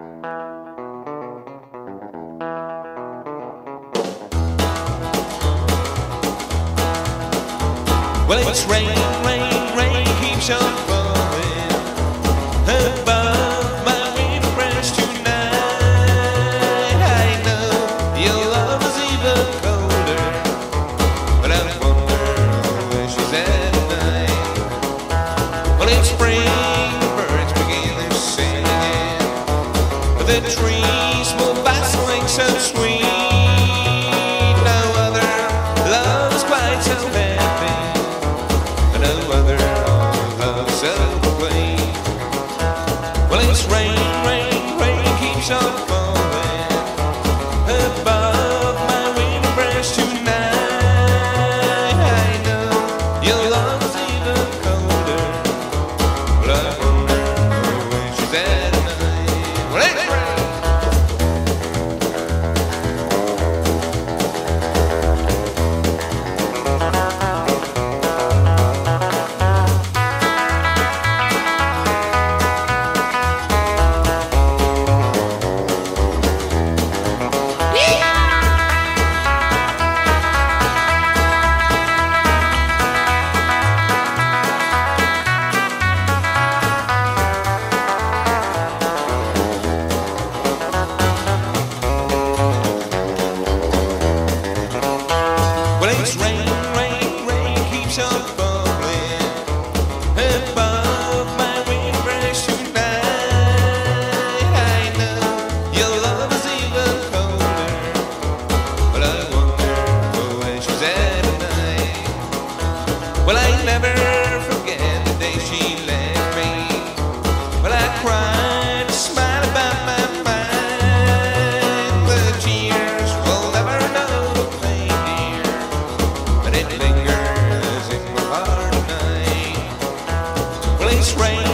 Well, it's rain, rain, rain keeps on falling above my window branch tonight. I know your love is even colder, but I wonder where she's at tonight. Well, it's spring, the birds begin their singing, but the trees will bustling so sweet. No other love is quite so happy. No other love so complete. Well, it's rain, rain, rain keeps on falling above my window branch tonight. I know your love is even colder, but I wonder where she's at tonight. Well, it's rain. Well, it's rain, rain, rain keeps on falling above my window branch tonight. I know your love is even colder, but I wonder where she's at tonight. Well, I never forget the day she left me. Well, I cried a smile about my mind. The tears will never know the pain, dear, but it lingers in my heart tonight. Well, it's rain,